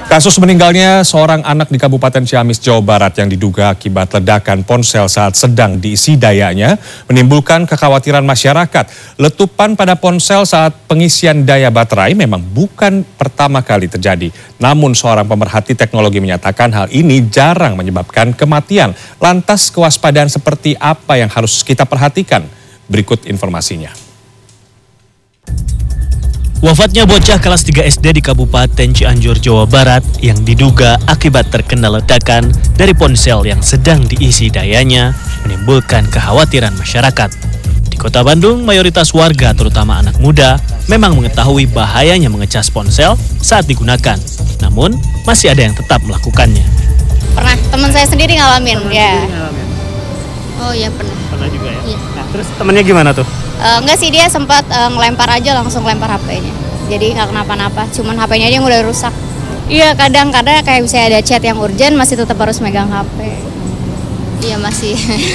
Kasus meninggalnya seorang anak di Kabupaten Ciamis, Jawa Barat yang diduga akibat ledakan ponsel saat sedang diisi dayanya menimbulkan kekhawatiran masyarakat. Letupan pada ponsel saat pengisian daya baterai memang bukan pertama kali terjadi. Namun seorang pemerhati teknologi menyatakan hal ini jarang menyebabkan kematian. Lantas kewaspadaan seperti apa yang harus kita perhatikan? Berikut informasinya. Wafatnya bocah kelas 3 SD di Kabupaten Cianjur, Jawa Barat yang diduga akibat terkena ledakan dari ponsel yang sedang diisi dayanya menimbulkan kekhawatiran masyarakat. Di Kota Bandung, mayoritas warga terutama anak muda memang mengetahui bahayanya mengecas ponsel saat digunakan. Namun, masih ada yang tetap melakukannya. Pernah, teman saya sendiri ngalamin, ya. Oh iya pernah. Pernah juga ya? Iya. Nah, terus temennya gimana tuh? Enggak sih, dia sempat ngelempar aja, langsung lempar HP-nya. Jadi nggak kenapa-napa, cuman HP-nya aja yang udah rusak. Iya, kadang-kadang kayak misalnya ada chat yang urgent, masih tetap harus megang HP. Iya, masih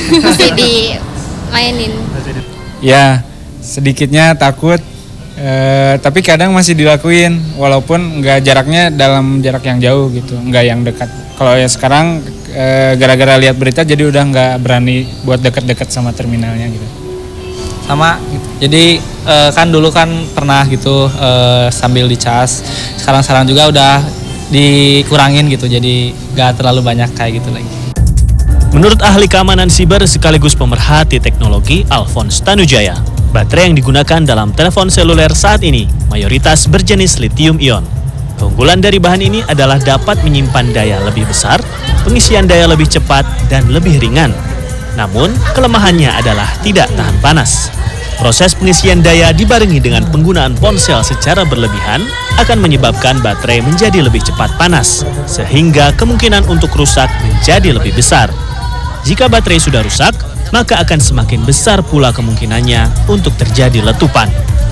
dimainin. Ya, sedikitnya takut, tapi kadang masih dilakuin, walaupun nggak jaraknya dalam jarak yang jauh gitu, nggak yang dekat. Kalau ya sekarang gara-gara lihat berita jadi udah nggak berani buat deket-deket sama terminalnya gitu. Sama jadi kan dulu kan pernah gitu sambil dicas, sekarang juga udah dikurangin gitu, jadi gak terlalu banyak kayak gitu lagi. Menurut ahli keamanan siber sekaligus pemerhati teknologi Alphonse Tanujaya, baterai yang digunakan dalam telepon seluler saat ini mayoritas berjenis lithium ion. Keunggulan dari bahan ini adalah dapat menyimpan daya lebih besar, pengisian daya lebih cepat dan lebih ringan. Namun, kelemahannya adalah tidak tahan panas. Proses pengisian daya dibarengi dengan penggunaan ponsel secara berlebihan akan menyebabkan baterai menjadi lebih cepat panas, sehingga kemungkinan untuk rusak menjadi lebih besar. Jika baterai sudah rusak, maka akan semakin besar pula kemungkinannya untuk terjadi letupan.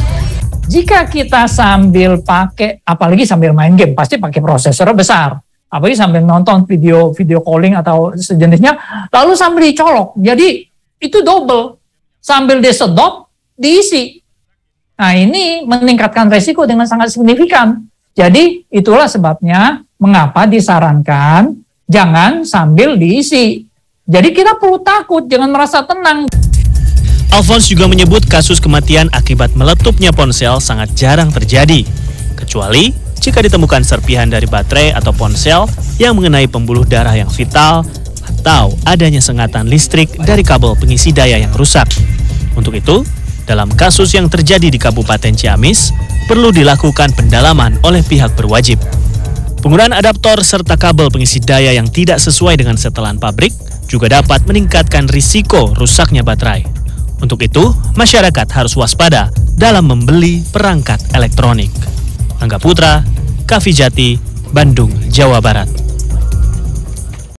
Jika kita sambil pakai, apalagi sambil main game, pasti pakai prosesor besar. Apalagi sambil nonton video calling atau sejenisnya, lalu sambil dicolok. Jadi itu double. Sambil disedot, diisi. Nah, ini meningkatkan resiko dengan sangat signifikan. Jadi itulah sebabnya mengapa disarankan jangan sambil diisi. Jadi kita perlu takut, jangan merasa tenang. Alphonse juga menyebut kasus kematian akibat meletupnya ponsel sangat jarang terjadi. Kecuali jika ditemukan serpihan dari baterai atau ponsel yang mengenai pembuluh darah yang vital atau adanya sengatan listrik dari kabel pengisi daya yang rusak. Untuk itu, dalam kasus yang terjadi di Kabupaten Ciamis, perlu dilakukan pendalaman oleh pihak berwajib. Penggunaan adaptor serta kabel pengisi daya yang tidak sesuai dengan setelan pabrik juga dapat meningkatkan risiko rusaknya baterai. Untuk itu, masyarakat harus waspada dalam membeli perangkat elektronik. Angga Putra, Kavijati, Bandung, Jawa Barat.